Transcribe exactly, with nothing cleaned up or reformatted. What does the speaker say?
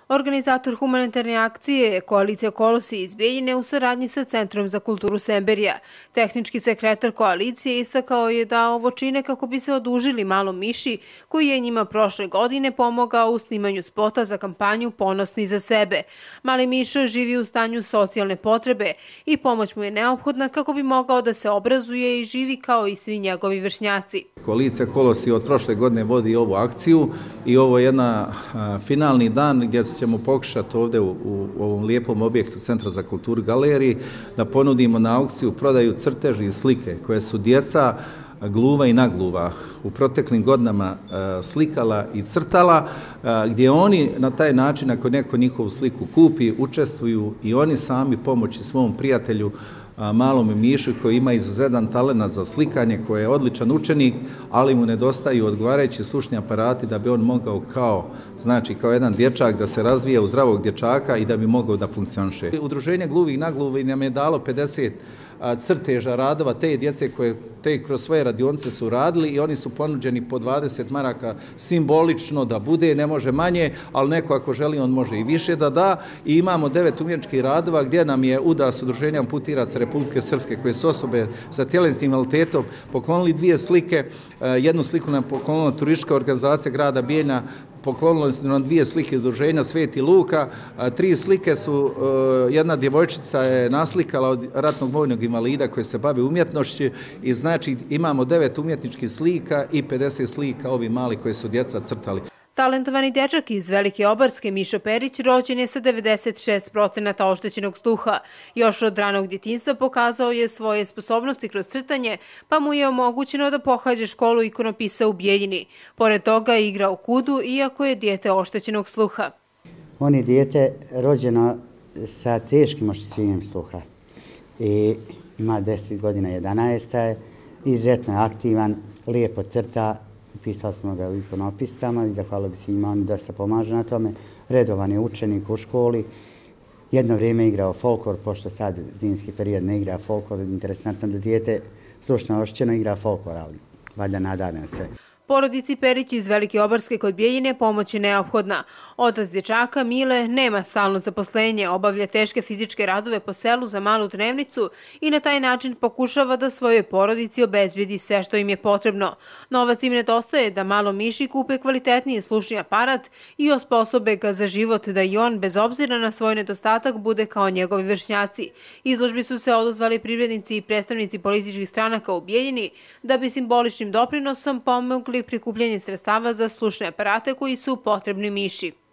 Organizator humanitarne akcije je Koalicija Kolosi iz Bijeljine u saradnji sa Centrom za kulturu Semberija. Tehnički sekretar koalicije istakao je da ovo čine kako bi se odužili malom miši koji je njima prošle godine pomogao u snimanju spota za kampanju Ponosni za sebe. Mali Miša živi u stanju socijalne potrebe i pomoć mu je neophodna kako bi mogao da se obrazuje i živi kao i svi njegovi vršnjaci. Koalicija Kolosi od prošle godine vodi ovu akciju i ovo je jedna finalni dan gdje ćemo pokušati ovdje u, u ovom lijepom objektu Centra za kulturu galeriji da ponudimo na aukciju prodaju crteži i slike koje su djeca gluva i nagluva u proteklim godinama slikala i crtala, gdje oni na taj način, ako neko njihovu sliku kupi, učestvuju i oni sami pomoći svom prijatelju malom Mišu koji ima izuzetan talenat za slikanje, koji je odličan učenik, ali mu nedostaju odgovarajući slušni aparati da bi on mogao kao, znači kao jedan dječak da se razvije u zdravog dječaka i da bi mogao da funkcioniše. Udruženje gluvih nagluvi nam je dalo pedeset crteža radova te djece koje te kroz svoje radionice su radili i oni su ponuđeni po dvadeset maraka simbolično da bude, ne može manje, ali neko ako želi on može i više da da. I imamo devet umjetničkih radova gdje nam je U D A S Udruženja amputiraca Republike Srpske koje su osobe sa tjelesnim invaliditetom poklonili dvije slike, jednu sliku nam poklonila turistička organizacija grada Bijeljina, poklonili su nam dvije slike udruženja Sveti Luka, tri slike su, jedna djevojčica je naslikala od ratnog vojnog invalida koji se bavi umjetnošću i znači imamo devet umjetničkih slika i pedeset slika ovi mali koji su djeca crtali. Talentovani dječak iz Velike Obarske, Mišo Perić, rođen je sa devedeset šest procenata oštećenog sluha. Još od ranog djetinjstva pokazao je svoje sposobnosti kroz crtanje, pa mu je omogućeno da pohađa školu ikonopisa u Bijeljini. Pored toga igra u kudu, iako je dijete oštećenog sluha. On je dijete rođeno sa teškim oštećenjem sluha. I ima deset godina, jedanaest je, izuzetno je aktivan, lijepo crta. Pisali smo ga u ikonopisama i zahvala bi se njima, on dosta pomaže na tome. Redovan je učenik u školi. Jedno vrijeme igrao folklor, pošto sad zimski period ne igra folklor. Interesantno da dijete slušno oštećeno igra folklor, ali valjda nadane se. Porodici Perić iz Velike Obarske kod Bijeljine pomoć je neophodna. Otac dječaka Mile nema stalno zaposlenje, obavlja teške fizičke radove po selu za malu dnevnicu i na taj način pokušava da svojoj porodici obezbedi sve što im je potrebno. Novac im nedostaje da malo Miši kupe kvalitetniji slušni aparat i osposobe ga za život da i on, bez obzira na svoj nedostatak, bude kao njegovi vršnjaci. Izložbi su se odozvali privrednici i predstavnici političkih stranaka u Bijeljini da bi simboličnim doprinosom pomogli prikupljanje sredstava za slušne aparate koji su potrebni Miši.